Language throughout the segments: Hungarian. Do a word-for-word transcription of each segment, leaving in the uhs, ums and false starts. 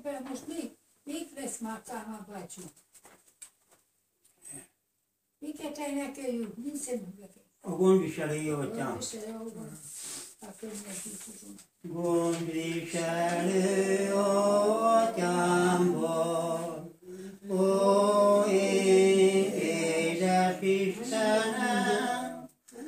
szépen, most még, még lesz már Kálmán bácsi. Miket énekeljük? Mi szemüveket? A gondviselő atyám. Gondviselő, ahol a könnyekítőzünk. Gondviselő atyámban, ó én édes Istenem,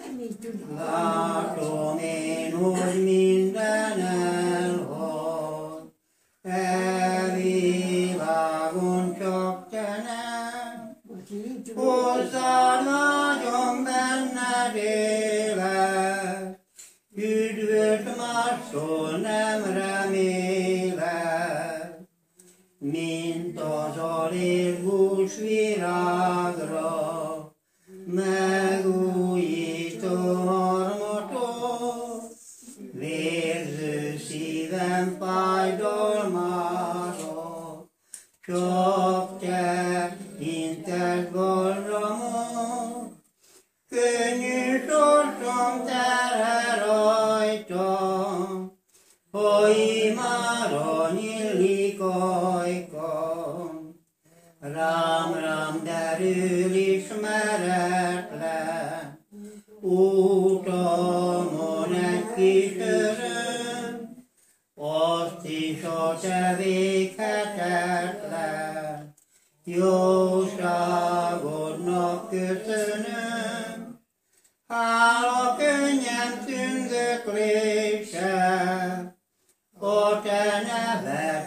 látom én, hogy minden elhagy, e világon csak te nem, hozzád vágyom benned élek, üdvöt mástól nem remélek, mint az alélgós virágra, megújító harmatot, vérző szívem fájdalmára, csak te intett balramot, könnyű sorsom terhe rajtam, ha imára nyílik ajkam, rám, rám derül ismeretlen, útamon egy kis öröm, azt is a te véghetetlen, jóságodnak köszönöm, hála könnyem tündöklése, a te neved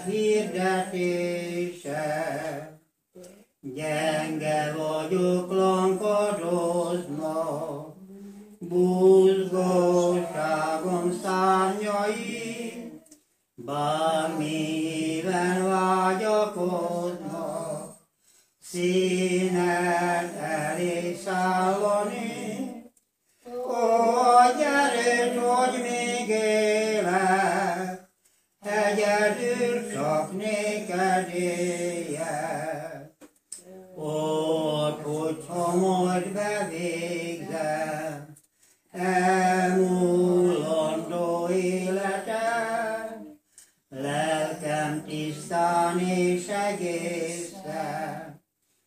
hirdetése. Gyenge vagyok, lankadoznak, buzgóságom szárnyai, bármilyen vágyakoznak, színed elé szállani. Ó, gyerünk, hogy még élek, egyedül csak néked éljek. Ó, hogyha majd bevégzem elmúlandó életem, lelkem tisztán és egészen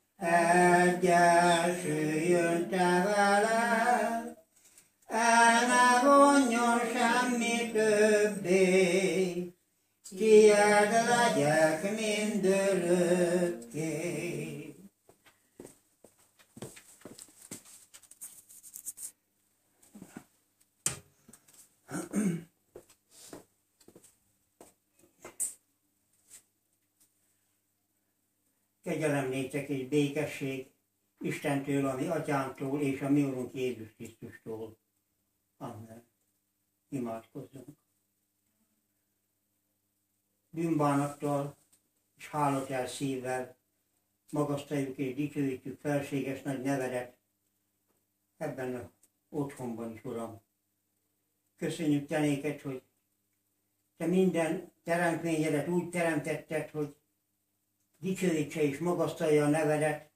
egyesüljön te veled, el ne vonjon semmi többé, tied legyek mindörökké. Kegyelem néktek és békesség Istentől, a mi atyánktól és a mi Urunk Jézus Krisztustól. Amen. Imádkozzunk. Bűnbánattal és hálatjel szívvel magasztaljuk és dicsőítjük felséges nagy nevedet ebben az otthonban is, Uram. Köszönjük te néked, hogy te minden teremtményedet úgy teremtetted, hogy dicsőítse és magasztalja a nevedet,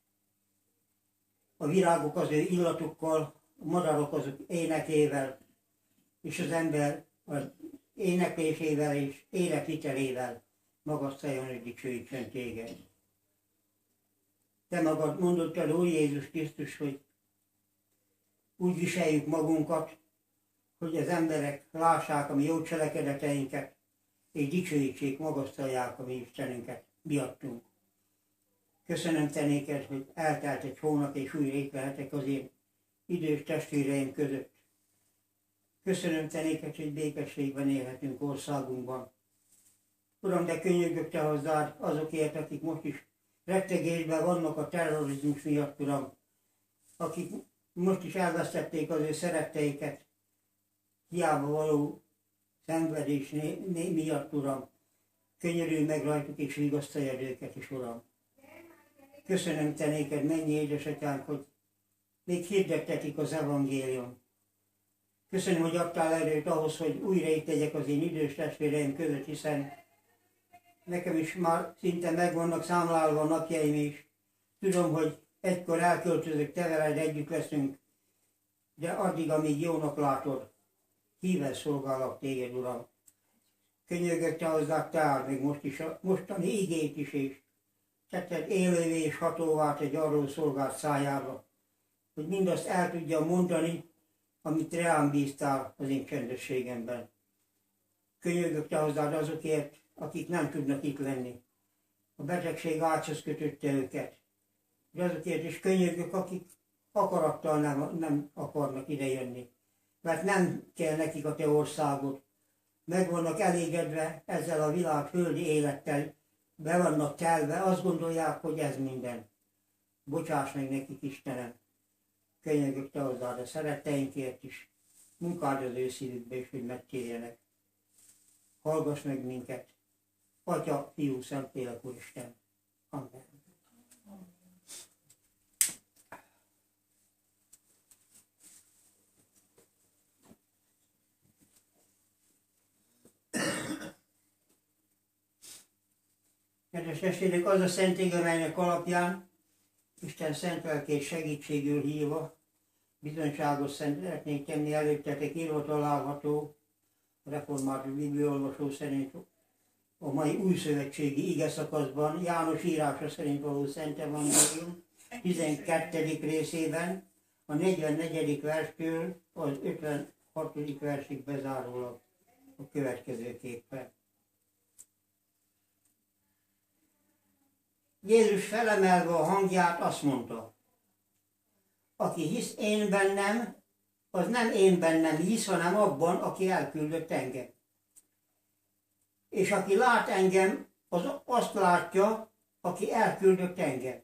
a virágok az ő illatukkal, a madarak azok énekével, és az ember az éneklésével és életvitelével magasztaljon és dicsőítsen téged. Te magad mondottad, Úr Jézus Krisztus, hogy úgy viseljük magunkat, hogy az emberek lássák a mi jó cselekedeteinket, és dicsőítsék, magasztalják a mi Istenünket miattunk. Köszönöm te néked, hogy eltelt egy hónap, és újra itt lehetek az én idős testvéreim között. Köszönöm te néked, hogy békességben élhetünk országunkban. Uram, de könyörgök te hozzád azokért, akik most is rettegésben vannak a terrorizmus miatt, Uram, akik most is elvesztették az ő szeretteiket, hiába való szenvedés miatt, Uram. Könyörülj meg rajtuk, és vigasztaljad őket is, Uram. Köszönöm te néked, mennyi édesatyánk, hogy még hirdettetik az evangélium. Köszönöm, hogy adtál erőt ahhoz, hogy újra itt tegyek az én idős testvéreim között, hiszen nekem is már szinte meg vannak számlálva a napjaim is. Tudom, hogy egykor elköltözök, te veled együtt leszünk, de addig, amíg jónak látod, híven szolgálok téged, Uram. könyörgök te hozzá, te még most is, a mostani igét is, és tetted élővé és hatóvá egy arról szolgált szájába, hogy mindazt el tudja mondani, amit rám bíztál az én csendességemben. Könyörgök te hozzád azokért, akik nem tudnak itt lenni. A betegség ágyhoz kötötte őket. És azokért is könyörgök, akik akarattal nem, nem akarnak idejönni. Mert nem kell nekik a te országod. Meg vannak elégedve ezzel a világ földi élettel, be vannak telve, azt gondolják, hogy ez minden. Bocsáss meg nekik, Istenem. Könyörgök te hozzád a szeretteinkért is. Munkáld az ő szívükbe is, hogy megtérjenek. Hallgass meg minket. Atya, Fiú, Szentlélek, Úristen. Amen. Kedves testvérek, az a szent ige, melynek alapján Isten szent lelkét segítségül hívva bizonyságot szeretnénk tenni előttetek, írva található a református bibliaolvasó szerint a mai újszövetségi ige szakaszban, János írása szerint való Szent Evangélium tizenkettedik részében, a negyvennegyedik verstől az ötvenhatodik versig bezárólag a következőképpen. Jézus felemelve a hangját azt mondta, aki hisz én bennem, az nem én bennem hisz, hanem abban, aki elküldött engem. És aki lát engem, az azt látja, aki elküldött engem.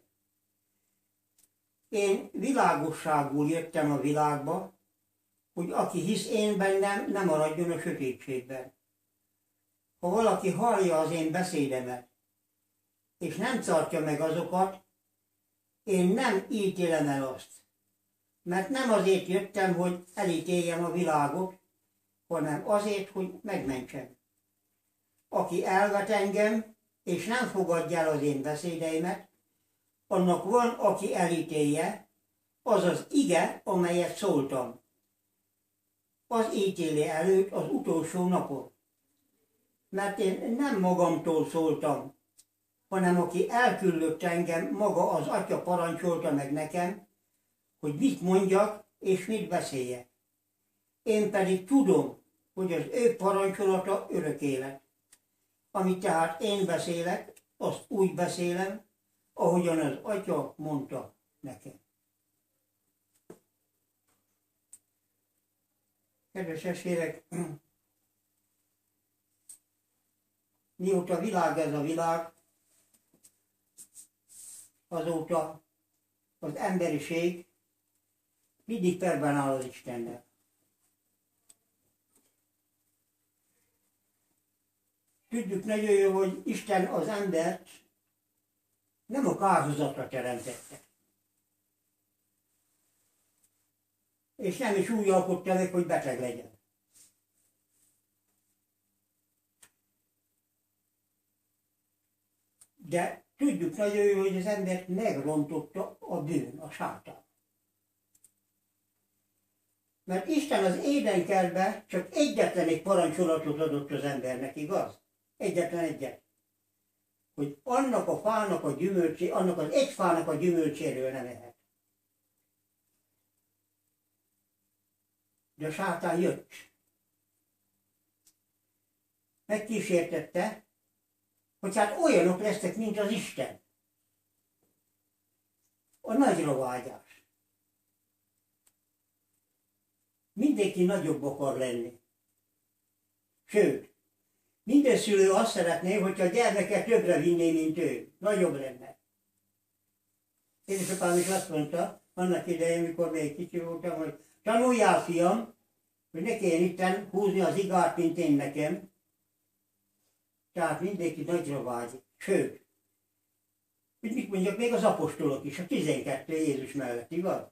Én világosságul jöttem a világba, hogy aki hisz én bennem, nem maradjon a sötétségben. Ha valaki hallja az én beszédemet, és nem tartja meg azokat, én nem ítélem el azt. Mert nem azért jöttem, hogy elítéljem a világot, hanem azért, hogy megmentsem. Aki elvet engem, és nem fogadja el az én beszédeimet, annak van, aki elítélje, az az ige, amelyet szóltam. Az ítéli előtt az utolsó napon. Mert én nem magamtól szóltam, hanem aki elküldött engem, maga az Atya parancsolta meg nekem, hogy mit mondjak és mit beszéljek. Én pedig tudom, hogy az ő parancsolata örök élet. Amit tehát én beszélek, azt úgy beszélem, ahogyan az Atya mondta nekem. Kedves testvérek, mióta világ ez a világ, azóta az emberiség mindig perben áll az Istennel. Tudjuk nagyon jó, hogy Isten az embert nem a kárhozatra teremtette. És nem is úgy alkotta meg, hogy beteg legyen. De tudjuk nagyon jó, hogy az embert megrontotta a bűn, a sátán. Mert Isten az édenkertben csak egyetlen egy parancsolatot adott az embernek, igaz? Egyetlen egyet. Hogy annak a fának a gyümölcsé, annak az egy fának a gyümölcséről nem ehet. De a sátán jött. Megkísértette, hogy hát olyanok lesznek, mint az Isten. A nagyra vágyás. Mindenki nagyobb akar lenni. Sőt, minden szülő azt szeretné, hogyha a gyermeket többre vinné, mint ő. Nagyobb lenne. Édesapám is azt mondta, annak idején, mikor még kicsi voltam, hogy tanuljál, fiam, hogy ne kelljen itten húzni az igát, mint én nekem. Tehát mindenki nagyra vágyik. Sőt, hogy mit mondjak, még az apostolok is, a tizenkettő Jézus mellett, igaz?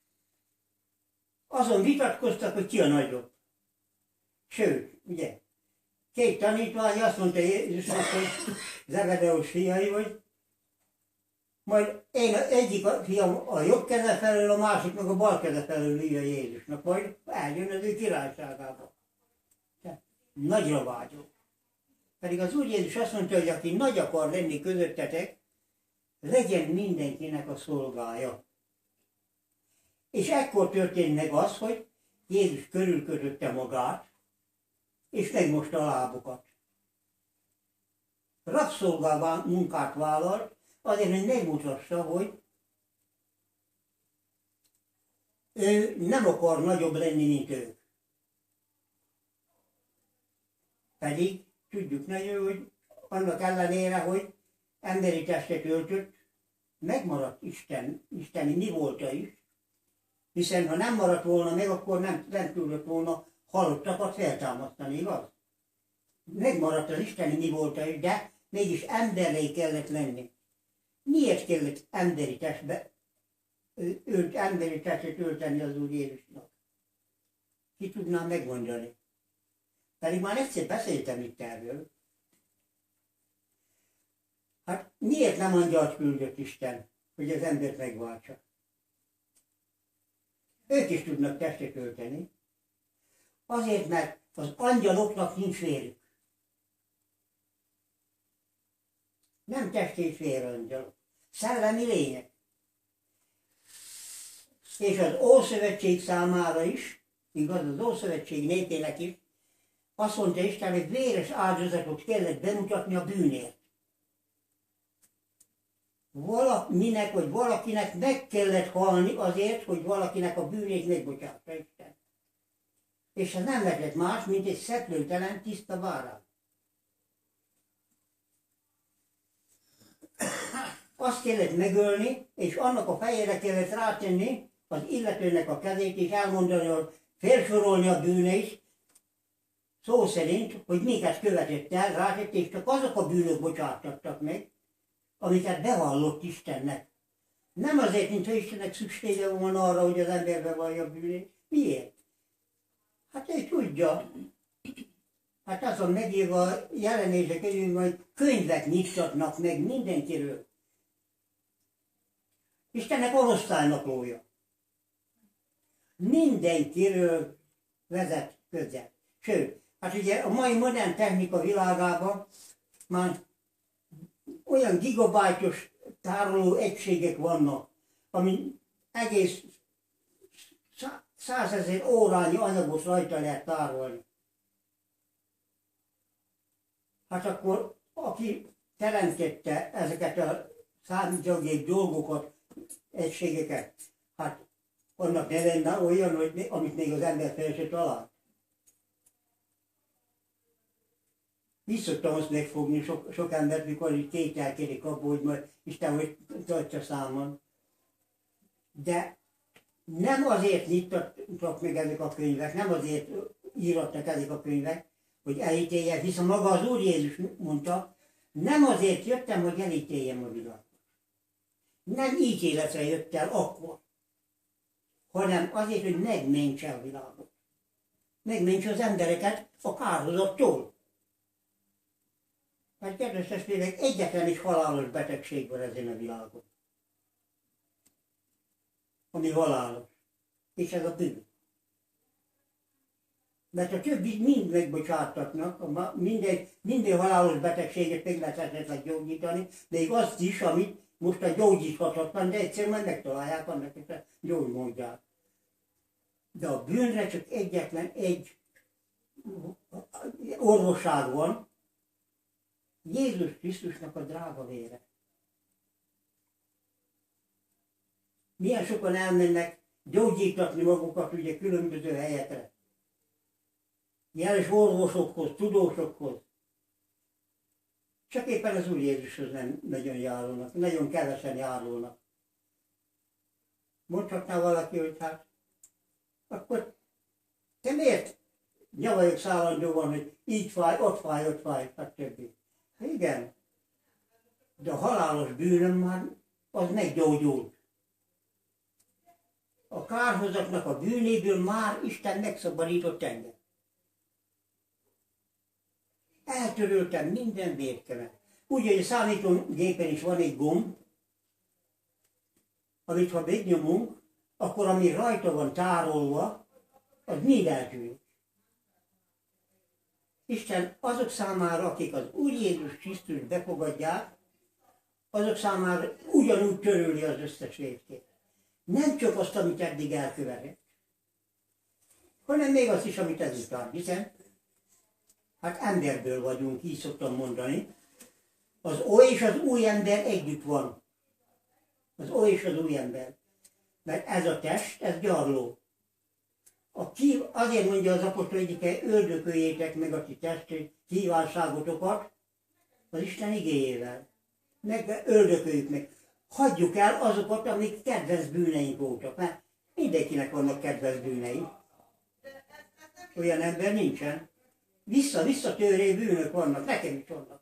Azon vitatkoztak, hogy ki a nagyobb. Sőt, ugye, két tanítvány azt mondta Jézusnak, hogy Zebedeus fiai, hogy majd én egyik a fiam a jobb keze felől, a másik meg a bal keze felől ülje Jézusnak, majd eljön az ő királyságába. Nagyra vágyó. Pedig az Úr Jézus azt mondta, hogy aki nagy akar lenni közöttetek, legyen mindenkinek a szolgája. És ekkor történt meg az, hogy Jézus körülkötötte magát, és megmosta a lábukat. Rabszolgában munkát vállalt, azért, hogy megmutassa, hogy ő nem akar nagyobb lenni, mint ők. Pedig tudjuk nagyon, hogy annak ellenére, hogy emberi testet öltött, megmaradt Isten, isteni mi volta is, hiszen ha nem maradt volna meg, akkor nem, nem tudott volna halottakat feltámasztani, igaz? Megmaradt az isteni mi volta is, de mégis emberré kellett lenni. Miért kellett emberi testbe, ölt, emberi testet ölteni az Úr Jézusnak? Ki tudnám megmondani? Pedig már egyszer beszéltem itt erről. Hát miért nem angyalt küldött Isten, hogy az embert megváltsa? Ők is tudnak testet ölteni. Azért, mert az angyaloknak nincs vérük. Nem test és vér angyalok. Szellemi lények. És az Ószövetség számára is, igaz, az Ószövetség népének is, azt mondta Isten, hogy véres áldozatot kellett bemutatni a bűnért. Valakinek, vagy valakinek meg kellett halni azért, hogy valakinek a bűnét megbocsátta Isten. És ez nem lehetett más, mint egy szeplőtelen tiszta bárány. Azt kellett megölni, és annak a fejére kellett rátenni az illetőnek a kezét, és elmondani, hogy felsorolni a bűneit, szó szerint, hogy miket követett el, rátett, és csak azok a bűnök bocsátottak meg, amiket bevallott Istennek. Nem azért, mintha Istennek szüksége volna arra, hogy az ember bevallja a bűnét. Miért? Hát ő tudja. Hát azon megírva a Jelenések könyvében, hogy könyvek nyittatnak meg mindenkiről. Istennek orosztálynaplója. Mindenkiről vezet közel. Sőt, hát ugye a mai modern technika világában már olyan gigabájtos tároló egységek vannak, amin egész százezer órányi anyagot rajta lehet tárolni. Hát akkor, aki teremtette ezeket a számítógép dolgokat, egységeket, hát annak ne lenne olyan, hogy, amit még az ember fel se talált. Így szoktam azt megfogni sok, sok embert, mikor így kételkedik abból, hogy majd Isten hogy tartja számon. De nem azért nyitottak meg ezek a könyvek, nem azért írattak ezek a könyvek, hogy elítéljen, hiszen maga az Úr Jézus mondta, nem azért jöttem, hogy elítéljem a világot. Nem ítéletre jött el akkor, hanem azért, hogy megmentse a világot. Megmentse az embereket a kárhozattól. Mert kedves testvérek, egyetlen is halálos betegség van ezen a világon. Ami halálos. És ez a bűn. Mert a többi mind megbocsátatnak, minden, minden halálos betegséget meg lehet esetleg gyógyítani, még azt is, amit most a gyógyíthatatlan, de egyszerűen majd megtalálják annak, hogy a gyógymódját. De a bűnre csak egyetlen egy orvosság van, Jézus Krisztusnak a drága vére. Milyen sokan elmennek gyógyítatni magukat ugye különböző helyekre. Jeles orvosokhoz, tudósokhoz. Csak éppen az Úr Jézushoz nem nagyon járulnak, nagyon kevesen járulnak. Mondhatná valaki, hogy hát, akkor te miért nyavajok szállandóan, hogy így fáj, ott fáj, ott fáj, stb. Hát igen, de a halálos bűnöm már az meggyógyult. A kárhozatnak a bűnéből már Isten megszabadított engem. Eltöröltem minden vérkemet. Úgy, hogy a számítógépen is van egy gomb, amit ha megnyomunk, akkor ami rajta van tárolva, az mind eltűnik. Isten azok számára, akik az Úr Jézus Krisztus befogadják, azok számára ugyanúgy töröli az összes vétkét. Nem csak azt, amit eddig elkövetett, hanem még azt is, amit ezután, hiszen hát emberből vagyunk, így szoktam mondani. Az oly és az új ember együtt van. Az oly és az új ember. Mert ez a test, ez gyarló. A kív, azért mondja az apostol egyike, öldököljétek meg a ti testi kívánságotokat az Isten igéjével. Meg öldököljük meg. Hagyjuk el azokat, amik kedvenc bűneink voltak. Mert mindenkinek vannak kedvenc bűnei. Olyan ember nincsen. Vissza-visszatérő bűnök vannak, nekem is vannak.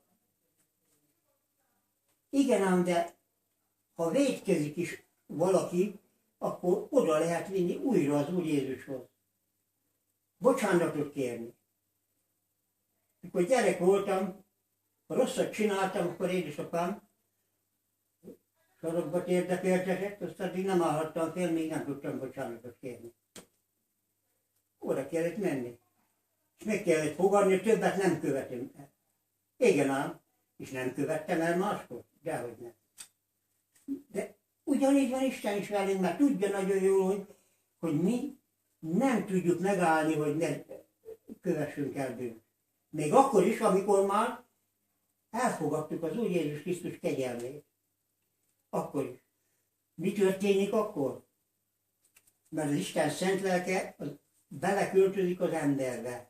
Igen ám, de ha vétkezik is valaki, akkor oda lehet vinni újra az Úr Jézushoz. Bocsánatot kérni. Mikor gyerek voltam, ha rosszat csináltam, akkor édesapám sarokba térdepéltetett, azt addig nem állhattam fél, még nem tudtam bocsánatot kérni. Oda kellett menni. És meg kellett fogadni, hogy többet nem követem el. Igen ám, és nem követtem el máskor, dehogy nem. De ugyanígy van Isten is velünk, mert tudja nagyon jól, hogy, hogy mi nem tudjuk megállni, hogy ne kövessünk el bűnt. Még akkor is, amikor már elfogadtuk az Úr Jézus Krisztus kegyelmét. Akkor is. Mi történik akkor? Mert az Isten szent lelke az beleköltözik az emberbe.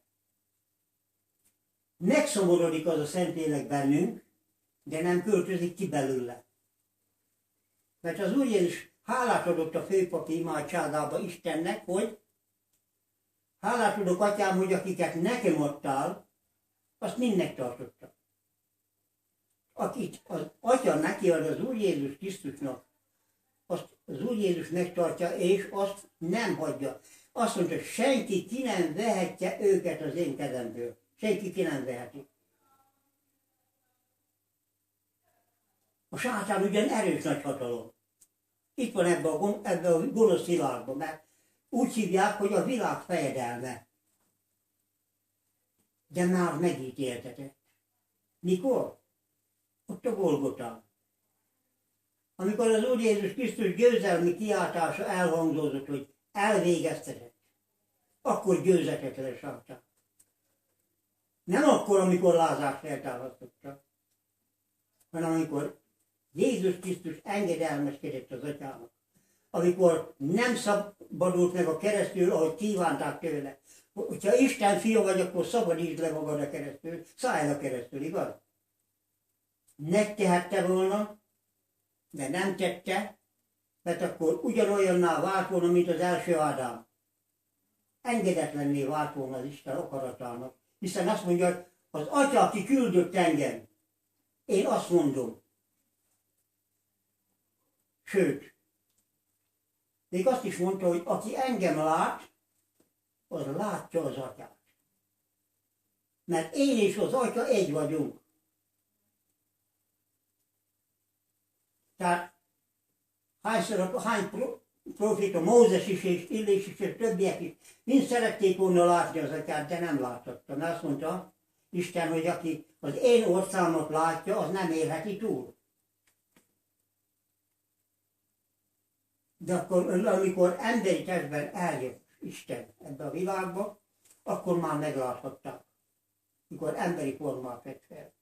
Megszomorodik az a Szentlélek bennünk, de nem költözik ki belőle. Mert az Úr Jézus hálát adott a főpapi imádságába Istennek, hogy hálát adok, atyám, hogy akiket nekem adtál, azt mind megtartotta. Akit az atya neki ad az Úr Jézus Krisztusnak, azt az Úr Jézus megtartja, és azt nem hagyja. Azt mondta, hogy senki ki nem vehetje őket az én kezemből. Senki ki nem veheti. A sátán ugyan erős nagy hatalom. Itt van ebben a, ebbe a gonosz világban, mert úgy hívják, hogy a világ fejedelme. De már megítéltetett. Mikor? Ott a Golgotán. Amikor az Úr Jézus Krisztus győzelmi kiáltása elhangzott, hogy elvégeztetett, akkor győzetett le sátán. Nem akkor, amikor Lázár feltámasztotta, hanem amikor Jézus Krisztus engedelmeskedett az atyának. Amikor nem szabadult meg a keresztül, ahogy kívánták tőle. Hogyha Isten fia vagy, akkor szabadítsd le magad a keresztül, szállj a keresztül, igaz? Megtehette volna, de nem tette, mert akkor ugyanolyanná vált volna, mint az első Ádám. Engedetlenné vált volna az Isten akaratának. Hiszen azt mondja, az atya, aki küldött engem, én azt mondom. Sőt, még azt is mondta, hogy aki engem lát, az látja az atyát. Mert én és az atya egy vagyunk. Tehát hányszor, hány proféta, Mózes is, és Illés is, és többiek is, mind szerették volna látni az atyát, de nem láthatta. Mert azt mondta Isten, hogy aki az én orszámot látja, az nem élheti túl. De akkor, amikor emberi testben eljött Isten ebbe a világba, akkor már megláthatták. Mikor emberi formát vett fel.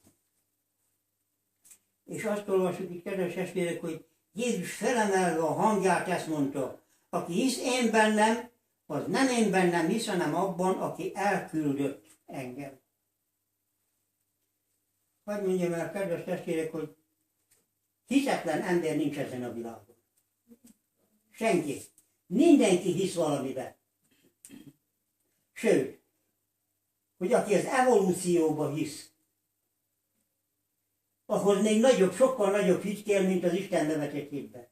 És azt olvasjuk itt, kedves testvérek, hogy Jézus felemelve a hangját ezt mondta, aki hisz én bennem, az nem én bennem hisz, hanem abban, aki elküldött engem. Hadd mondjam el, kedves testvérek, hogy hitetlen ember nincs ezen a világon. Senki. Mindenki hisz valamiben. Sőt, hogy aki az evolúcióba hisz, ahhoz még nagyobb, sokkal nagyobb hit kell, mint az Isten nevetett hitben.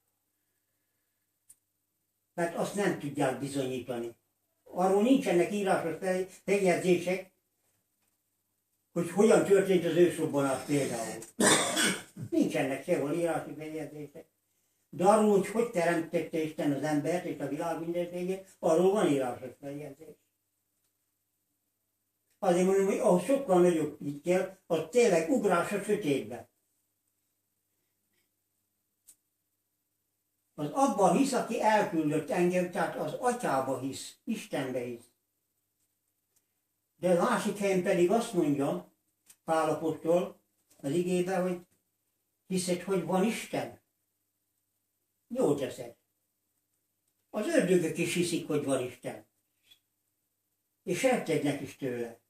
Mert azt nem tudják bizonyítani. Arról nincsenek írásos feljegyzések, hogy hogyan történt az ősrobbanás például. Nincsenek sehol írási feljegyzések. De arról, hogy hogy teremtette Isten az embert és a világ mindenségét, arról van írásos feljegyzés. Azért mondom, hogy ahhoz sokkal nagyobb hit kell, az tényleg ugrás a sötétbe. Az abban hisz, aki elküldött engem, tehát az atyába hisz, Istenbe hisz. De a másik helyen pedig azt mondja Pál apostol az igében, hogy hiszed, hogy van Isten? Jó teszed. Az ördögök is hiszik, hogy van Isten. És rettegnek is tőle.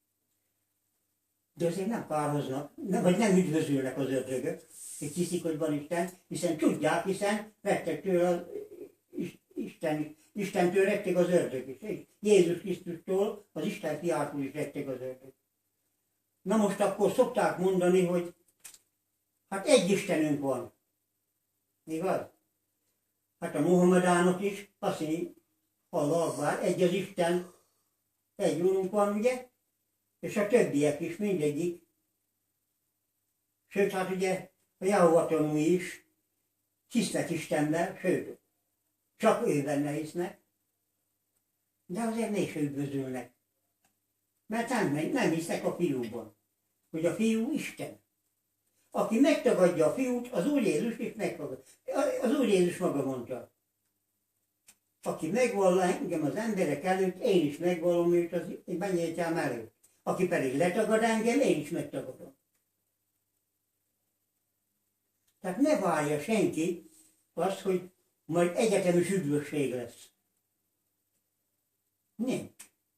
De azért nem párhoznak, nem, vagy nem üdvözülnek az ördögök, hogy hiszik, hogy van Isten, hiszen tudják, hiszen retteg tőle az Isten, Istentől retteg az ördög is. És Jézus Krisztustól, az Isten fiától is retteg az ördög. Na most akkor szokták mondani, hogy hát egy Istenünk van. Igaz? Hát a Mohamedánok is azt mondja, Allahu egy az Isten, egy úrunk van, ugye? És a többiek is, mindegyik. Sőt, hát ugye a Jehova tanúi is hisznek Istenben, sőt, csak ő benne hisznek, de azért mégse üdvözülnek. Mert nem, nem hisznek a fiúban, hogy a fiú Isten. Aki megtagadja a fiút, az Úr Jézus is megtagadja. Az Úr Jézus maga mondta. Aki megvall engem az emberek előtt, én is megvallom őt az én mennyeityám előtt. Aki pedig letagad engem, én is megtagadom. Tehát ne várja senki azt, hogy majd egyetemes üdvösség lesz. Nem.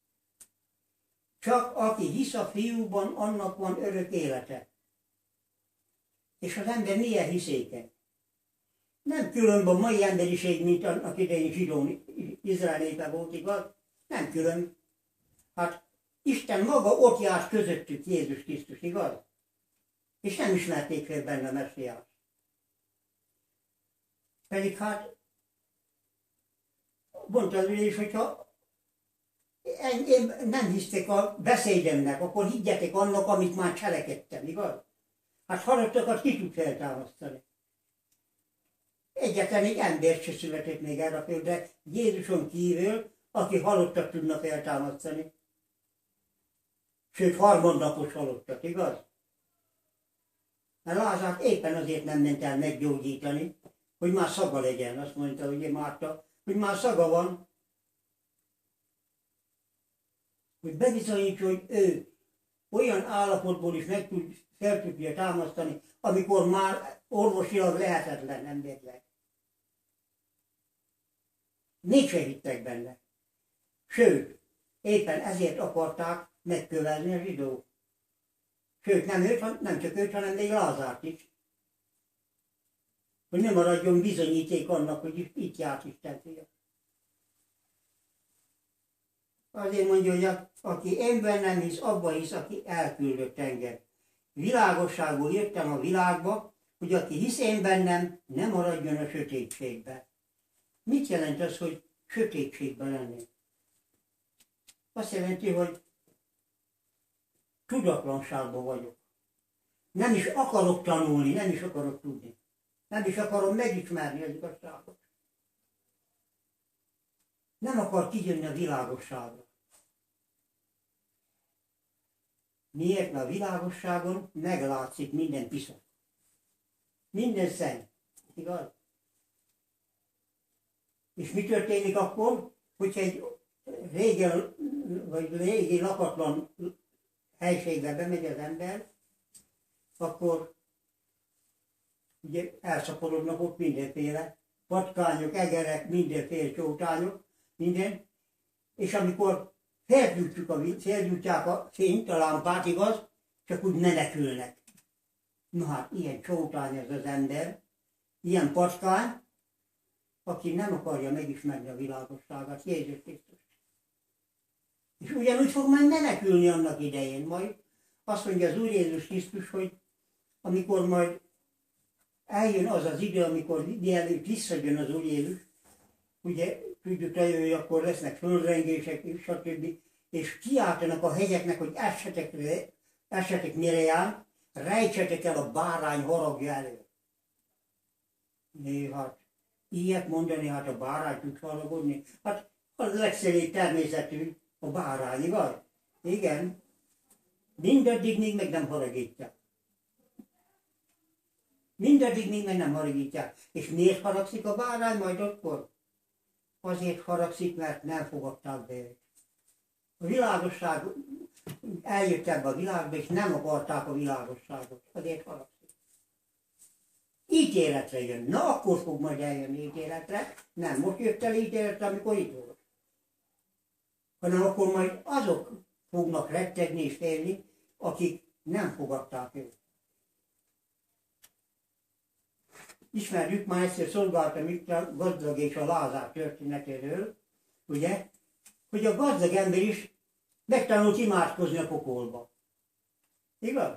Csak aki hisz a fiúban, annak van örök élete. És az ember milyen hiszékeny? Nem különb a mai emberiség, mint annak idején zsidó Izrael népe volt, igaz? Nem különb. Hát Isten maga ott járt közöttük, Jézus Krisztus, igaz? És nem ismerték fel benne a messiás. Pedig hát mondta az ülés, hogyha én nem hisztek a beszédemnek, akkor higgyetek annak, amit már cselekedtem, igaz? Hát halottakat ki tud feltámasztani. Egyetlen egy ember se született még erre a földre, Jézuson kívül, aki halottat tudna feltámasztani. Sőt, harmadnapos halottat, igaz? Mert Lázárt éppen azért nem ment el meggyógyítani, hogy már szaga legyen, azt mondta ugye Márta, hogy már szaga van. Hogy bebizonyítja, hogy ő olyan állapotból is meg tud, fel tudja támasztani, amikor már orvosilag lehetetlen emberleg. Mégse hittek benne. Sőt, éppen ezért akarták megkövelni a zsidók. Sőt, nem, őt, nem csak őt, hanem még Lázárt is. Hogy ne maradjon bizonyíték annak, hogy itt járt Isten fia. Azért mondja, hogy aki ember nem hisz, abba hisz, aki elküldött engem. Világosságból jöttem a világba, hogy aki hisz én bennem, ne maradjon a sötétségbe. Mit jelent az, hogy sötétségben lenni? Azt jelenti, hogy tudatlanságban vagyok. Nem is akarok tanulni, nem is akarok tudni. Nem is akarom megismerni az igazságot. Nem akar kijönni a világosságra. Miért? Mert a világosságon meglátszik minden piszak. Minden szenny. Igaz? És mi történik akkor, hogyha egy régen, vagy régi lakatlan helységbe bemegy az ember, akkor ugye elszaporodnak ott mindenféle patkányok, egerek, mindenféle csótányok, minden, és amikor felgyújtjuk a, felgyújtják a fényt, a lámpát, igaz, csak úgy menekülnek. Na hát, ilyen csótány ez az ember, ilyen patkány, aki nem akarja megismerni a világosságát, Jézus Krisztus. És ugyanúgy fog majd menekülni annak idején, majd azt mondja az Úr Jézus Krisztus, hogy amikor majd eljön az az idő, amikor mielőtt visszajön az Úr Jézus, ugye tudjuk, hogy akkor lesznek földrengések, stb. És kiáltanak a hegyeknek, hogy essetek, essetek mire jár, rejtsetek el a bárány haragja elő. Né, hát ilyet mondani, hát a bárány tud haragodni. Hát az legszerűbb természetű a bárány, igaz? Igen. Mindaddig még meg nem haragítják. Mindaddig még meg nem haragítják. És miért haragszik a bárány majd akkor? Azért haragszik, mert nem fogadták be őt. A világosság eljött ebbe a világba, és nem akarták a világosságot. Azért haragszik. Ítéletre jön. Na, akkor fog majd eljönni ítéletre. Nem most jött el ítéletre, amikor itt volt. Hanem akkor majd azok fognak rettegni és félni, akik nem fogadták őt. Ismerjük, már egyszer szolgáltam itt a gazdag és a Lázár történetéről, ugye, hogy a gazdag ember is megtanult imádkozni a pokolba. Igaz?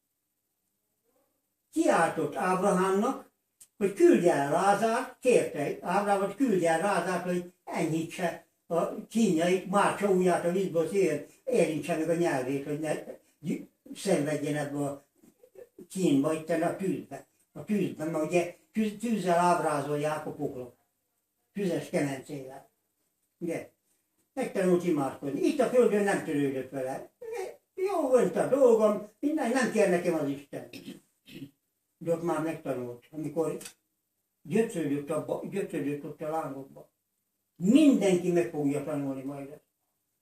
Kiáltott Ábrahámnak, hogy küldje el Lázárt, kérte Ábrahám, hogy küldje el Lázárt, hogy enyhítse a kínjait, mártsa ujját a vízből, hogy érintse meg a nyelvét, hogy ne szenvedjen ebbe a kínba, itt a tűzbe. A tűzben, mert ugye tűz, tűzzel ábrázolják a poklot. Tüzes kemencével. Ugye? Megtanult imádkozni. Itt a földön nem törődött vele. Jó volt a dolgom, minden, nem kér nekem az Isten. De ott már megtanult, amikor gyötrődött, abba, gyötrődött ott a lángokba. Mindenki meg fogja tanulni majd ezt.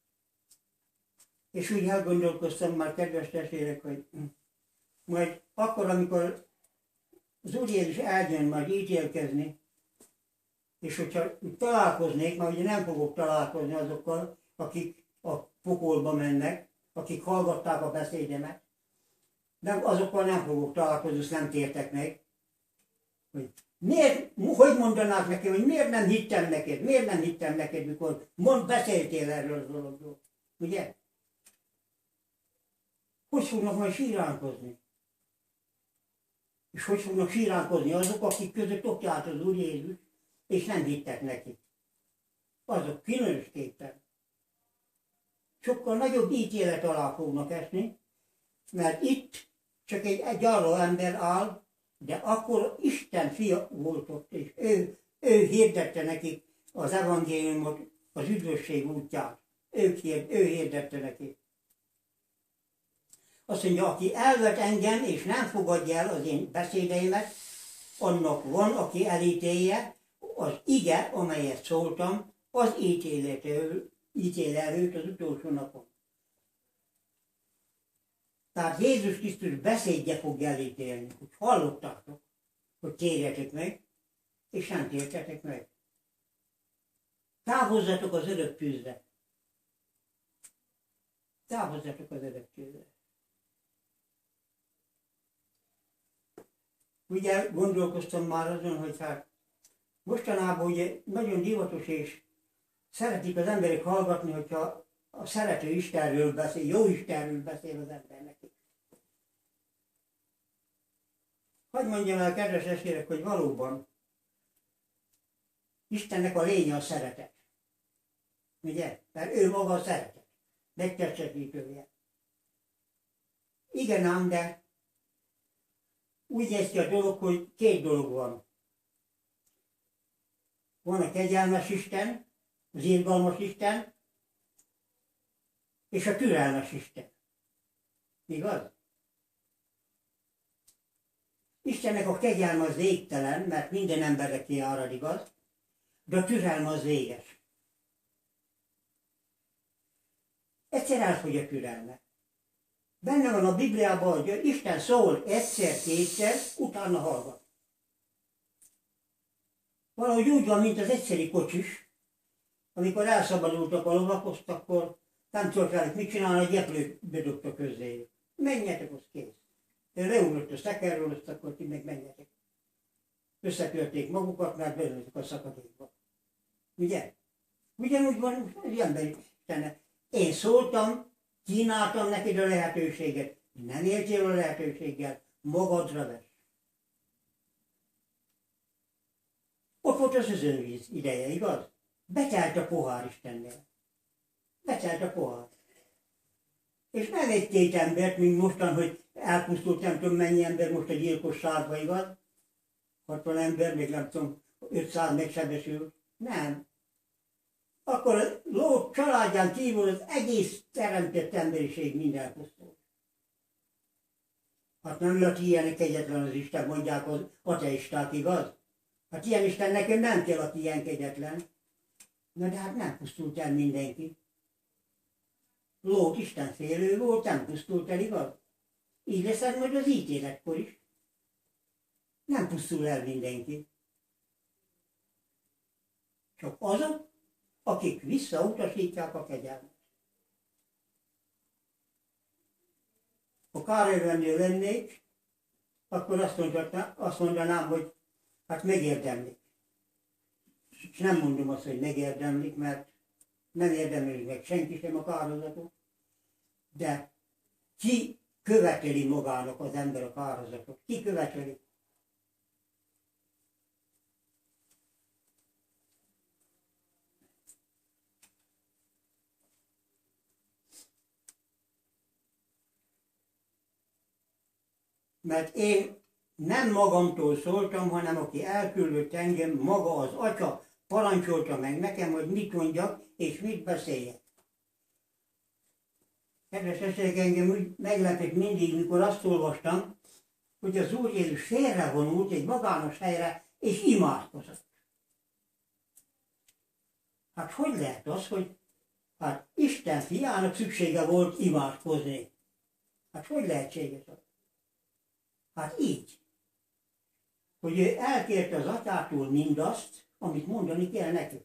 És úgy elgondolkoztam már, kedves testvérek, hogy majd akkor, amikor az Úr Jézus eljön majd ítélkezni, és hogyha találkoznék, mert ugye nem fogok találkozni azokkal, akik a pokolba mennek, akik hallgatták a beszédemet, de azokkal nem fogok találkozni, azt nem tértek meg. Hogy miért, hogy mondanák nekem, hogy miért nem hittem neked, miért nem hittem neked, mikor mond, beszéltél erről a dologról. Ugye? Hogy fognak majd síránkozni? És hogy fognak síránkozni azok, akik között ott járt az Úr Jézus, és nem hittek neki. Azok különösképpen sokkal nagyobb ítélet alá fognak esni, mert itt csak egy, egy arról ember áll, de akkor Isten fia volt ott, és ő, ő hirdette nekik az evangéliumot, az üdvösség útját. Ő, ő hirdette nekik. Azt mondja, aki elvet engem, és nem fogadja el az én beszédeimet, annak van, aki elítélje, az ige, amelyet szóltam, az ítél el őt az utolsó napon. Tehát Jézus Krisztus beszédje fog elítélni, hogy hallottátok, hogy térjetek meg, és nem tértetek meg. Távozzatok az örök tűzre. Távozzatok az örök tűzre. Ugye gondolkoztam már azon, hogy hát mostanában ugye nagyon divatos és szeretik az emberek hallgatni, hogyha a szerető Istenről beszél, jó Istenről beszél az embernek. Hogy mondjam el, kedves testvérek, hogy valóban Istennek a lénye a szeretet. Ugye? Mert ő maga a szeretet. Megtestesítője. Igen ám, de úgy néz ki a dolog, hogy két dolog van. Van a kegyelmes Isten, az irgalmas Isten, és a türelmes Isten. Igaz? Istennek a kegyelme az végtelen, mert minden emberre kiárad, igaz? De a türelme az véges. Egyszer elfogy a türelme. Benne van a Bibliában, hogy Isten szól egyszer-kétszer, utána hallgat. Valahogy úgy van, mint az egyszeri kocsis, amikor elszabadultak a lovak, akkor nem tudott velük mit csinálni, a gyeplőt bedobta közéjük. Menjetek, az kész. Ő leugrott a szekerről, azt akkor ti meg menjetek. Összetörték magukat, mert belőlük a szakadékba. Ugye? Ugyanúgy van az emberi Istennek. Én szóltam, kínáltam neked a lehetőséget. Nem éltél a lehetőséggel, magadra vesz. Ott volt az özönvíz ideje, igaz? Betelt a pohár Istennél. Betelt a pohár. És nem egy-két embert, mint mostan, hogy elpusztult nem tudom mennyi ember most a gyilkosságba, igaz? hatvan ember, még nem tudom, ötszáz megsebesült. Nem. Akkor a Lót családján kívül az egész teremtett emberiség mind elpusztult. Hát nem lehet ilyen kegyetlen az Isten, mondják az ateisták, igaz? Hát ilyen Isten nekem nem kell, aki ilyen kegyetlen. Na de hát nem pusztult el mindenki. Lót Isten félő volt, nem pusztult el, igaz? Így lesz ez majd az ítéletkor is. Nem pusztul el mindenki. Csak azok, akik visszautasítják a kegyelmet. Ha kárőrvendő lennék, akkor azt, mondhatná, azt mondanám, hogy hát megérdemlik. És nem mondom azt, hogy megérdemlik, mert nem érdemlik meg senki sem a kározatot, de ki követeli magának az ember a kározatot? Ki követeli? Mert én nem magamtól szóltam, hanem aki elküldött engem, maga az Atya parancsolta meg nekem, hogy mit mondjak és mit beszéljek. Kedves testvérek, engem úgy meglepett mindig, mikor azt olvastam, hogy az Úr Jézus félrevonult egy magános helyre, és imádkozott. Hát hogy lehet az, hogy hát Isten fiának szüksége volt imádkozni? Hát hogy lehetséges az? Hát így, hogy ő elkérte az Atyától mindazt, amit mondani kell neki.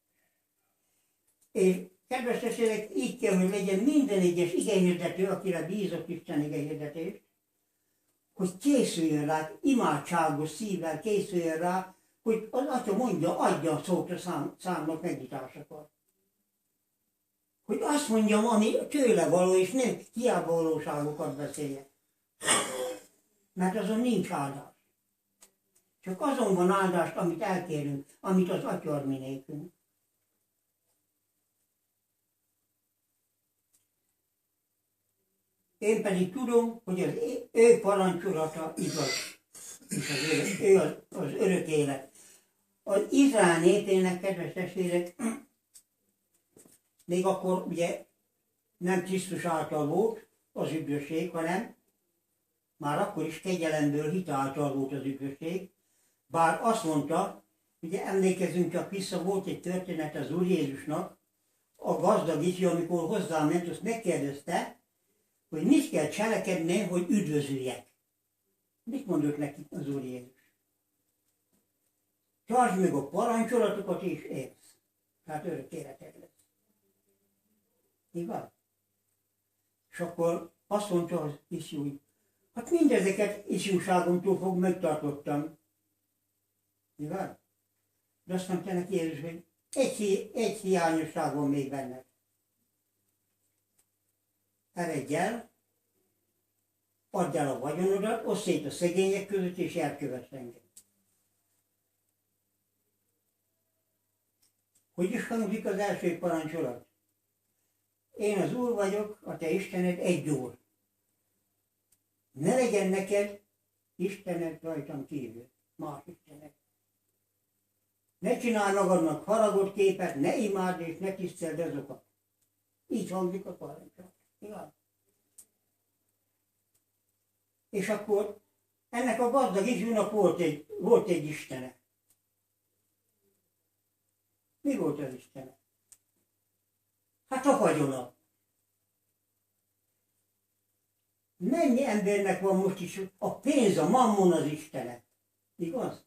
És kedves testvérek, így kell, hogy legyen minden egyes igehirdető, akire bízott Isten igehirdetést, hogy készüljön rá, imádságos szívvel készüljön rá, hogy az Atya mondja, adja a szót a szám, számnak megnyitásakor. Hogy azt mondjam, ami tőle való, és nem hiába valóságokat beszéljek. Mert azon nincs áldás. Csak azon van áldást, amit elkérünk, amit az Atya ad mi nékünk. Én pedig tudom, hogy az ő parancsolata igaz, és az örök, ő az, az örök élet. Az Izrael népének, kedves testvérek, még akkor ugye nem Krisztus által volt az üdvösség, hanem már akkor is kegyelemből, hit által volt az üdvösség, bár azt mondta, ugye emlékezünk csak vissza, volt egy történet az Úr Jézusnak, a gazdag ifjú, amikor hozzáment, azt megkérdezte, hogy mit kell cselekedni, hogy üdvözüljek. Mit mondott neki az Úr Jézus? Tartsd meg a parancsolatokat és élsz. Tehát örök életed lesz. Igaz? És akkor azt mondta az ifjú, hát mindezeket ifjúságomtól fog megtartottam. Igaz? De azt mondta neki Jézus, hogy egy, egy hiányosság van még benned. Eredj el, add el a vagyonodat, oszd szét a szegények között, és elkövess engem. Hogy is hangzik az első parancsolat? Én az Úr vagyok, a te Istened egy Úr. Ne legyen neked Istened rajtam kívül, más Istened. Ne csinálj magadnak haragott képet, ne imádd és ne tiszteld azokat. Így hangzik a parancsolat. Igaz? És akkor ennek a gazdag ifjúnak volt egy, volt egy istene. Mi volt az istene? Hát a vagyona. Mennyi embernek van most is a pénz, a mammon az istene? Igaz?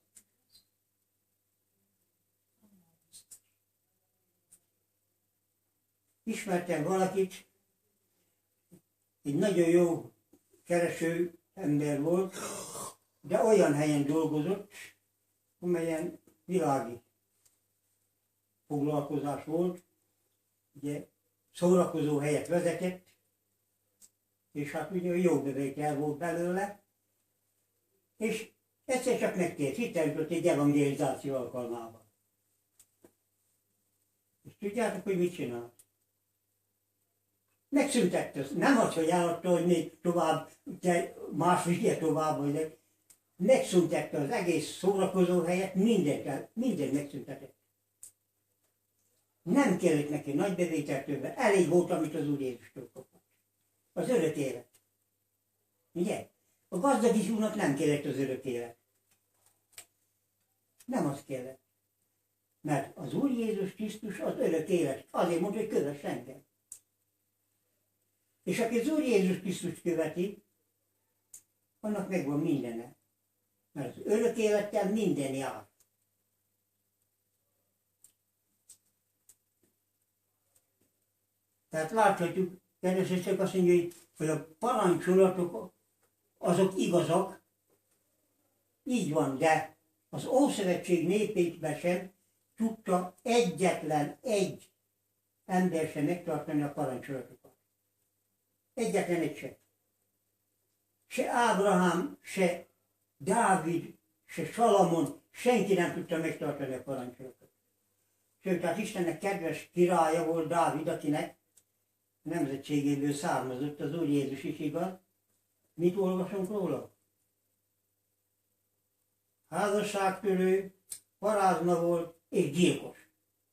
Ismertem valakit, egy nagyon jó kereső ember volt, de olyan helyen dolgozott, amelyen világi foglalkozás volt, ugye szórakozó helyet vezetett, és hát ugye jó bevétel volt belőle, és egyszer csak megkért hitelt egy evangelizáció alkalmával. És tudjátok, hogy mit csinált? Megszüntette, nem az, hogy eladta, hogy még tovább, te más vigye tovább, vagy megszüntette az egész szórakozó helyet, mindent, mindent megszüntetett. Nem kellett neki nagy bevétel többen, elég volt, amit az Úr Jézustól kapott. Az örök élet. Ugye? A gazdag ifjúnak nem kellett az örök élet. Nem az kellett. Mert az Úr Jézus Krisztus az örök élet. Azért mondja, hogy kövess engem. És aki az Úr Jézus Krisztus követi, annak megvan mindene. Mert az örök élettel minden jár. Tehát láthatjuk, kedvesek azt mondja, hogy a parancsolatok azok igazak, így van, de az Ószövetség népében sem tudta egyetlen egy ember sem megtartani a parancsolatokat. Egyetlen egy sem. Se Ábrahám, se Dávid, se Salamon, senki nem tudta megtartani a parancsolatot. Sőt, tehát Istennek kedves királya volt Dávid, akinek nemzetségéből származott az Úr Jézus is, igaz? Mit olvasunk róla? Házasságtörő, parázna volt és gyilkos.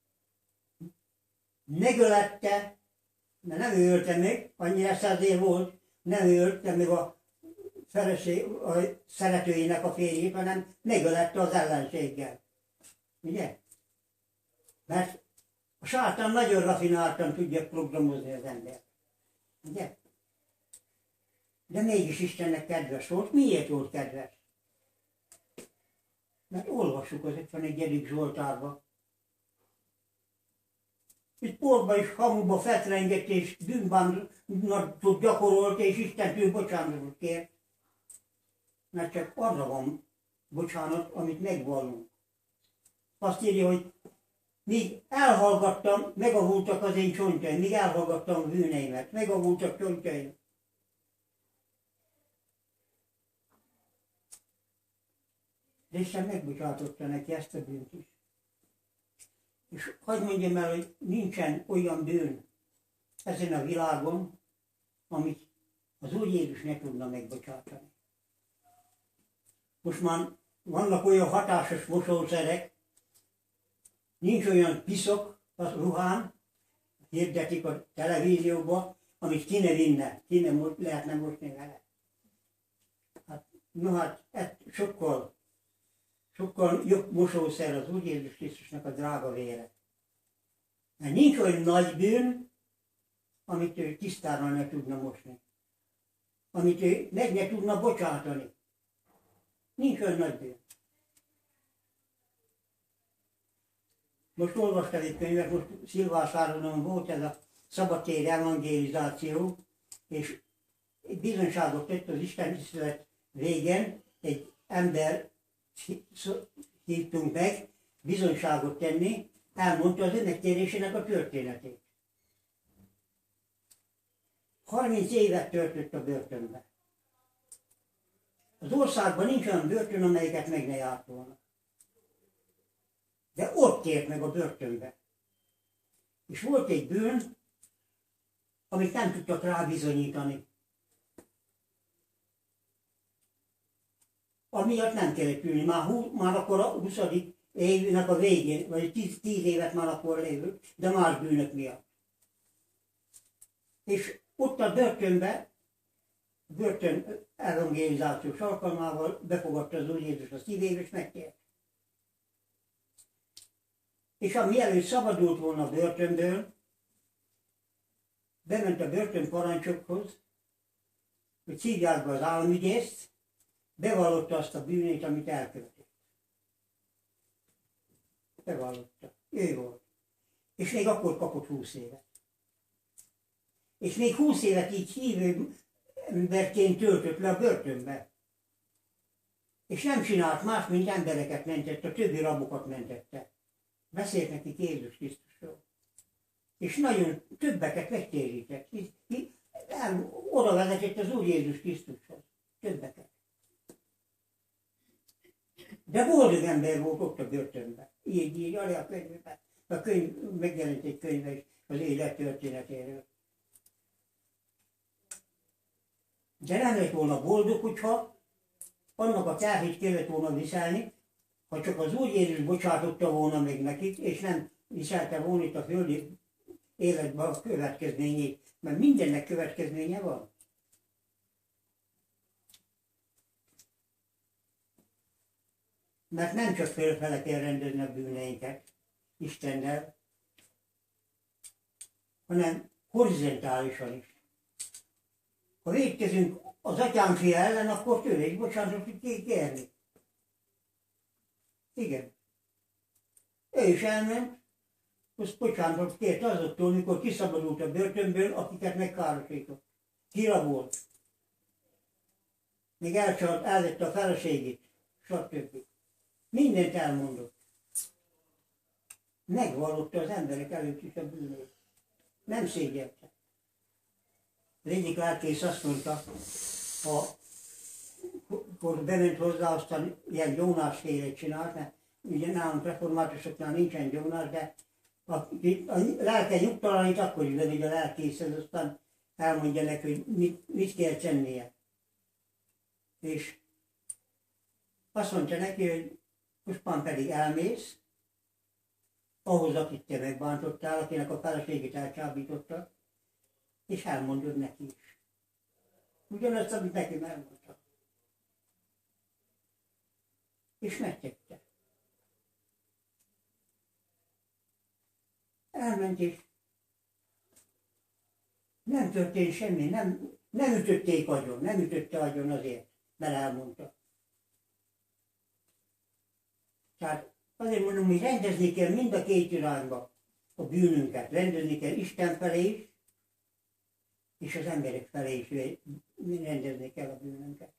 Megölette, mert nem ő ölte meg, annyira százér volt, nem ő ölte meg a, feleség, a szeretőjének a férjét, hanem megölette az ellenséggel. Ugye? Mert a sátán nagyon rafináltan tudja programozni az embert. Ugye? De mégis Istennek kedves volt. Miért volt kedves? Mert olvassuk az ötvenegyedik Zsoltárba. Itt porba és hamuba fetrengett és bűnbánatot gyakorolt és Istentől bocsánatot kért. Mert csak arra van bocsánat, amit megvallunk. Azt írja, hogy míg elhallgattam, megavultak az én csontjaim, míg elhallgattam a bűneimet, megavultak csontjaim. De Isten megbocsátotta neki ezt a bűnt is. És hagyd mondjam el, hogy nincsen olyan bűn ezen a világon, amit az Úr Jézus ne tudna megbocsátani. Most már vannak olyan hatásos mosószerek, nincs olyan piszok a ruhán, hirdetik a televízióban, amit ki ne vinne, ki ne lehetne mosni vele. Hát, no hát, ez sokkal, sokkal jobb mosószer az Úr Jézus Krisztusnak a drága vére. Mert nincs olyan nagy bűn, amit ő tisztára ne tudna mosni. Amit ő meg ne tudna bocsátani. Nincs olyan nagy bűn. Most olvastam egy könyvet, most Szilvásváron volt ez a szabadtéri evangelizáció, és egy bizonyságot tett az Isten tisztelet végén, egy ember hívtunk meg bizonyságot tenni, elmondta az önmegtérésének a történetét. harminc évet töltött a börtönbe. Az országban nincs olyan börtön, amelyiket meg ne járt volna. De ott tért meg a börtönbe. És volt egy bűn, amit nem tudtak rá bizonyítani. Amiatt nem kellett ülni. Már, hú, már akkor a huszadik évnek a végén, vagy tíz, tíz évet már akkor lévő, de más bűnök miatt. És ott a börtönbe, börtön evangelizációs alkalmával befogadta az Úr Jézus a szívébe, és megtért. És ha mielőtt szabadult volna a börtönből, bement a börtönparancsokhoz, hogy szívják be az államügyészt, bevallotta azt a bűnét, amit elkövetett. Bevallotta. Ő volt. És még akkor kapott húsz évet. És még húsz évet így hívő emberként töltött le a börtönbe. És nem csinált más, mint embereket mentett, a többi rabokat mentette. Beszélt nekik Jézus Krisztusról. És nagyon többeket megtérített. Oda vezetett az Úr Jézus Krisztushoz. Többeket. De boldog ember volt ott a börtönben. Így, így, alá a könyvben. A könyv, megjelent egy könyve is az élet történetéről. De nem lett volna boldog, hogyha annak a terhét kellett volna viselni, ha csak az Úr Jézus bocsátotta volna meg nekik, és nem viselte volna itt a földi életben a következményét. Mert mindennek következménye van. Mert nem csak fölfele kell rendezni a bűneinket Istennel, hanem horizontálisan is. Ha vétkezünk az atyám fia ellen, akkor tőle is bocsánatot tud kérni. Igen. Ő is elment, azt bocsánatot kért azoktól, mikor kiszabadult a börtönből, akiket megkárosított. Kirabolt. Még elcsalt, elvette a feleségét, stb. Mindent elmondott. Megvallotta az emberek előtt is a bűnét. Nem szégyelte. Az egyik lelkész azt mondta, ha akkor bement hozzá, aztán ilyen gyónásfélet csinált, mert ugye nálunk reformátusoknál nincsen gyónás, de a, a lelke nyugtalanít, akkor is bemegy a lelkészhez, aztán elmondja neki, hogy mit, mit kell tennie. És azt mondta neki, hogy most már pedig elmész, ahhoz, akit te megbántottál, akinek a feleségét elcsábította, és elmondod neki is. Ugyanazt, amit neki elmondta. És megtette. Elment és nem történt semmi, nem, nem ütötték agyon, nem ütötte agyon azért, mert elmondta. Tehát azért mondom, hogy rendezni kell mind a két irányba a bűnünket. Rendezni kell Isten felé is, és az emberek felé is rendezni kell a bűnünket.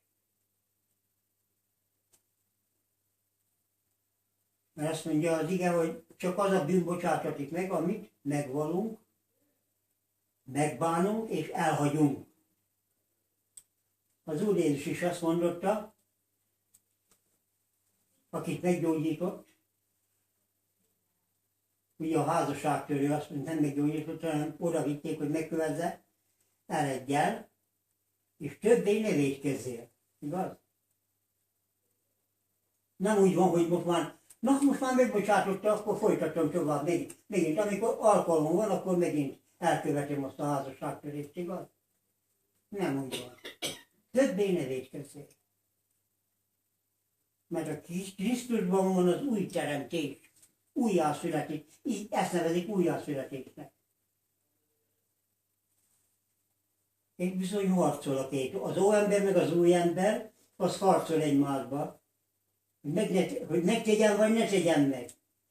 Mert azt mondja az ige, hogy csak az a bűn bocsátatik meg, amit megvalunk, megbánunk és elhagyunk. Az Úr Jézus is azt mondotta, akit meggyógyított, ugye a házasságtörő azt mondta, nem meggyógyított, hanem oda vitték, hogy megkövezze, eredjel, és többé ne vétkezzél. Igaz? Nem úgy van, hogy most már, na most már megbocsátotta, akkor folytatom tovább megint. megint. Amikor alkalmam van, akkor megint elkövetem azt a házasságtörést, igaz? Nem úgy van. Többé ne vétkezzél. Mert a Krisztusban van az új teremtés, újjászületés, így ezt nevezik újjászületésnek. És bizony harcol a két. Az óember meg az új ember, az harcol egymásba, hogy, meg ne, hogy megtegyen vagy ne tegyen meg.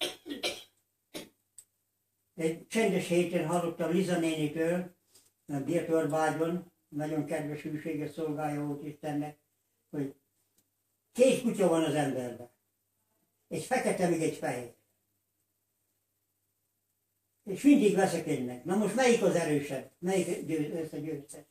Egy csendes héten hallottam Liza nénitől, a Birtorbágyon, nagyon kedves hűséges szolgája volt Istennek, hogy két kutya van az emberben. Egy fekete, meg egy fehér. És mindig veszekednek. Na most melyik az erősebb? Melyik lesz a győztes?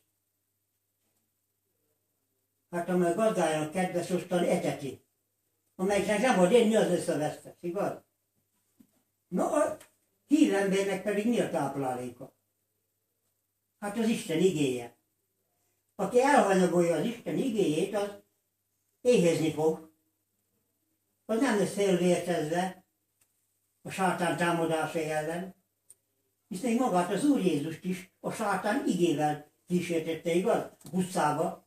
Hát amely gazdájának kedves, ostan eteti. Amelyiknek nem ad enni, az lesz a vesztes, igaz? Na a hírembernek pedig mi a tápláléka? Hát az Isten igéje. Aki elhanyagolja az Isten igéjét, az éhezni fog. Az nem lesz félvértezve a sátán támadása ellen. Hisz még magát az Úr Jézust is a sátán igével kísértette, igaz? Buszába.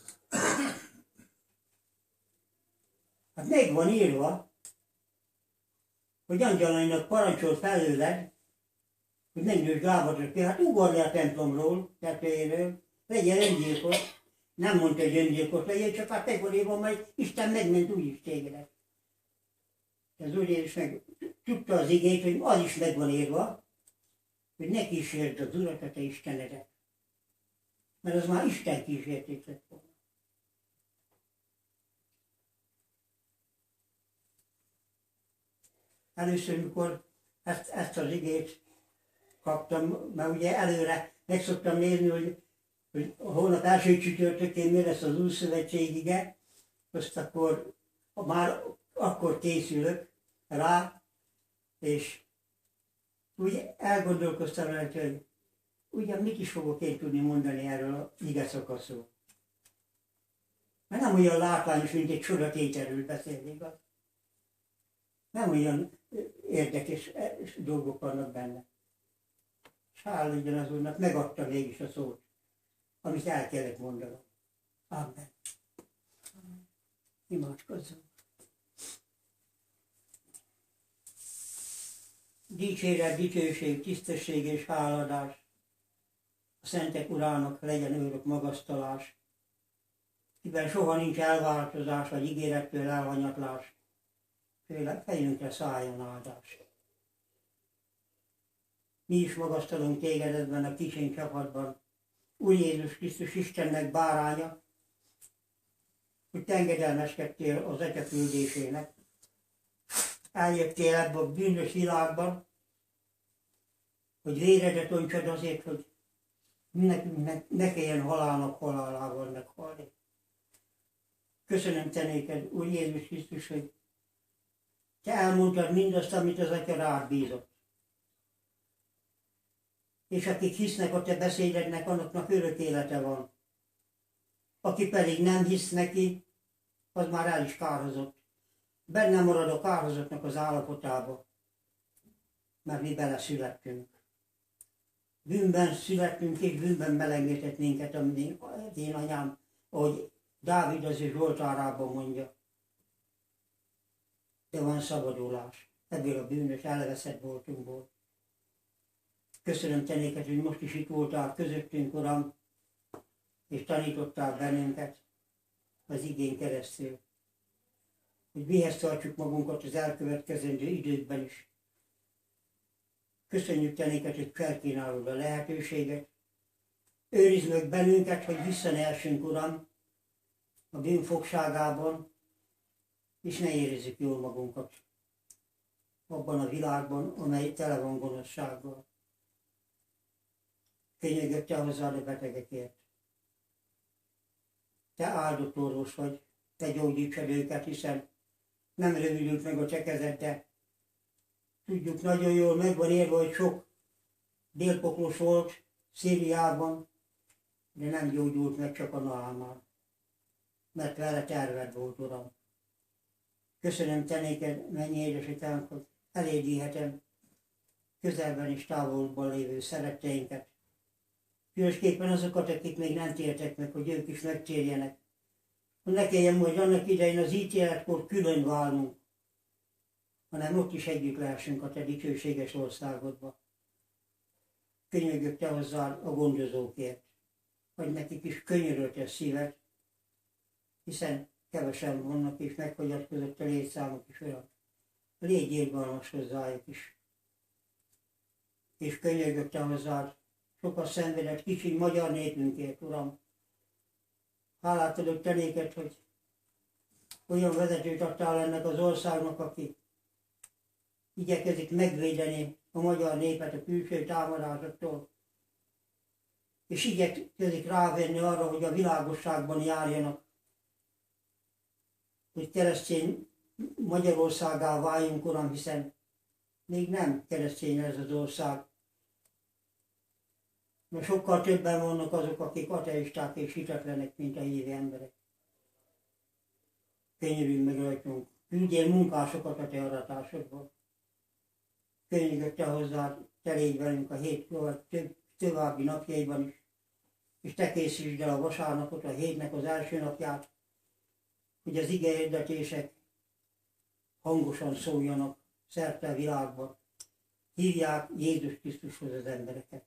Hát meg van írva, hogy angyalainak parancsolt felőled, hogy ne nős lábadra ki, hát ugorj le a templomról, tetejéről, legyen öngyilkos. Nem mondta, hogy öngyilkos legyen, csak hát tegoréban majd Isten megment úgyis tégedet. Az Úr Jézus meg tudta az igét, hogy az is meg van írva, hogy ne kísérd az Urat, a te Istenedet. Mert az már Isten kísértés lett volna. Először, mikor ezt, ezt az igét kaptam, mert ugye előre meg szoktam nézni, hogy, hogy a hónap első csütörtökén mi lesz az Új Szövetség ige, azt akkor már akkor készülök rá, és úgy elgondolkoztam rajta, hogy ugyan mit is fogok én tudni mondani erről a ige szakaszról. Mert nem olyan látványos, mint egy csodatételről beszélni, igaz? Nem olyan érdekes dolgok vannak benne. És hála legyen az Úrnak, megadta mégis a szót, amit el kellett mondanom. Amen. Imádkozzunk. dicséret, dicsőség, tisztesség és háladás. A szentek urának legyen őrök magasztalás, kiben soha nincs elváltozás, vagy ígérettől elhanyatlás, főleg fejünkre szálljon áldás. Mi is magasztalunk téged ebben a kicsiny csapatban, Úr Jézus Krisztus Istennek báránya, hogy te engedelmeskedtél az Atya küldésének. Eljöttél ebbe a bűnös világban, hogy véredet öntsed azért, hogy nekünk ne, ne kelljen halálnak halálával meghalni. Köszönöm te néked, Úr Jézus Krisztus, hogy te elmondtad mindazt, amit az Atya rád bízott. És akik hisznek a te beszédednek, annaknak örök élete van. Aki pedig nem hisz neki, az már el is kárhozott. Benne marad a kárhozottnak az állapotába, mert mi beleszülettünk. Bűnben születtünk, és bűnben melengedett minket, amit én anyám, ahogy Dávid az ő Zsoltárában mondja. De van szabadulás ebből a bűnös, elveszett voltunkból. Köszönöm te néked, hogy most is itt voltál közöttünk, Uram, és tanítottál bennünket az igén keresztül, hogy mihez tartsuk magunkat az elkövetkezendő időkben is. Köszönjük te néked, hogy felkínálod a lehetőséget. Őrizd meg bennünket, hogy vissza ne essünk, Uram, a bűn fogságában, és ne érezzük jól magunkat abban a világban, amely tele van gonoszsággal. Könyörgök te hozzád a betegekért. Te áldott orvos vagy, te gyógyítsad őket, hiszen nem rövidült meg a te kezed, de tudjuk nagyon jól, meg van érve, hogy sok délpoklos volt Szíriában, de nem gyógyult meg csak a Naamán, mert vele terved volt, Uram. Köszönöm te néked, mennyi édesatyánk, hogy elédíthetem közelben és távolban lévő szeretteinket. Különösképpen azokat, akik még nem tértek meg, hogy ők is megtérjenek. Hogy ne kelljen majd annak idején az ítéletkor külön válnunk, hanem ott is együtt lehessünk a te dicsőséges országodba. Könyörgök te hozzád a gondozókért, hogy nekik is könyöröltes szívet, hiszen kevesen vannak és megfogyatkozott a létszámok is olyan. Légy irgalmas hozzájuk is. És könyörgök te hozzád, sokat szenvedett kicsi magyar népünkért, Uram. Hálát adok te néked, hogy olyan vezetőt adtál ennek az országnak, aki igyekezik megvédeni a magyar népet a külső támadásoktól, és igyekezik rávenni arra, hogy a világosságban járjanak, hogy keresztény Magyarországgá váljunk, Uram, hiszen még nem keresztény ez az ország. Mert sokkal többen vannak azok, akik ateisták és hitetlenek, mint a hívő emberek. Könyörülj meg rajtunk, küldjél munkásokat a te aratásodban. Könyörgök te hozzád, te légy velünk a hét több, további napjaiban is, és te készítsd el a vasárnapot, a hétnek az első napját, hogy az ige hirdetések hangosan szóljanak szerte a világban. Hívják Jézus Krisztushoz az embereket.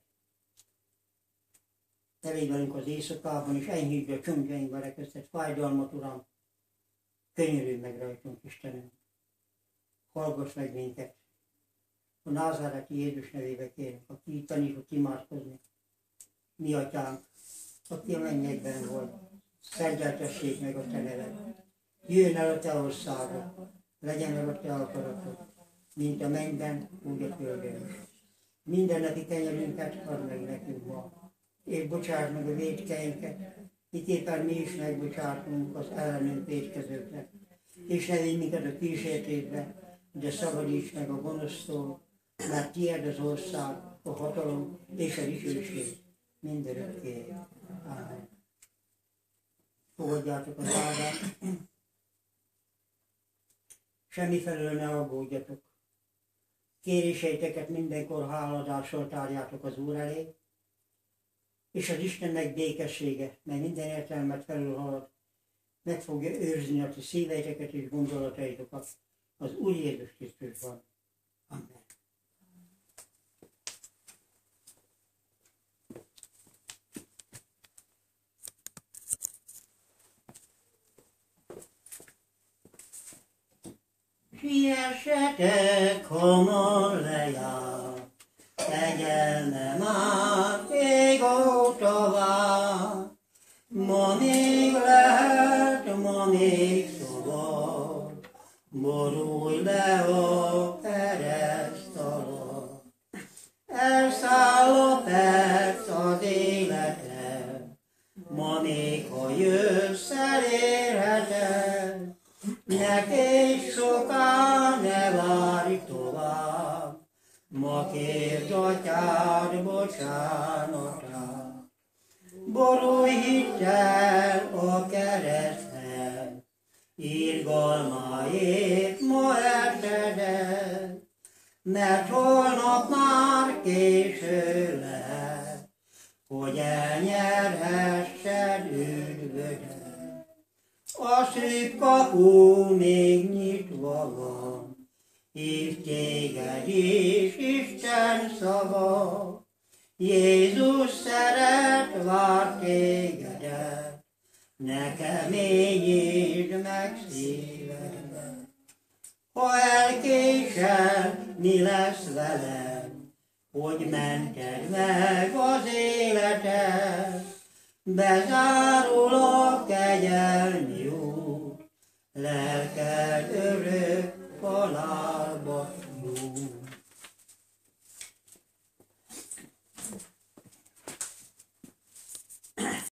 Te légy velünk az éjszakában, és enyhítsd a csöndjeinkbe rekesztett fájdalmat, Uram. Könyörülj meg rajtunk, Istenünk. Hallgass meg minket. A názáreti Jézus nevébe kérünk, aki tanított imádkozni. Mi atyánk, aki a mennyekben vagy, szenteltessék meg a te neved. Jöjjön el a te országod, legyen meg a te akaratod, mint a mennyben, úgy a földön is. Mindennapi kenyerünket add meg nekünk ma, és bocsásd meg a vétkeinket, miképpen mi is megbocsátunk az ellenünk vétkezőknek. És ne vigy minket a kísértésbe, de szabadíts meg a gonosztól, mert tiéd az ország, a hatalom és a dicsőség mindörökké. Ámen. Fogadjátok az áldást. Semmifelől ne aggódjatok. Kéréseiteket mindenkor háladással tárjátok az Úr elé, és az Istennek békessége, mely minden értelmet felülhalad, meg fogja őrizni a ti szíveiteket és gondolataitokat az Úr Jézus Krisztusban. Amen. Esetek hamar lejár, kegyelme már ég óta vár. Ma még lehet, ma még szabad, borulj le a kereszt alatt. Elszáll a perc az életed, ma még ha jössz elérheted. Ne késd soká, ne várj tovább, ma kérd atyád bocsánatát. Borulj hittel a kereszthez, irgalmáért ma eseded, mert holnap már késő lehet, hogy elnyerhessed üdvödet. A szűk kapu még nyitva van, hív téged is Isten szava. Jézus szeret, vár tégedet, ne keményítsd meg szívedet. Ha elkésel, mi lesz veled, hogy mented meg az életed? Bezárul a kegyelmi út, lelked örök halálba.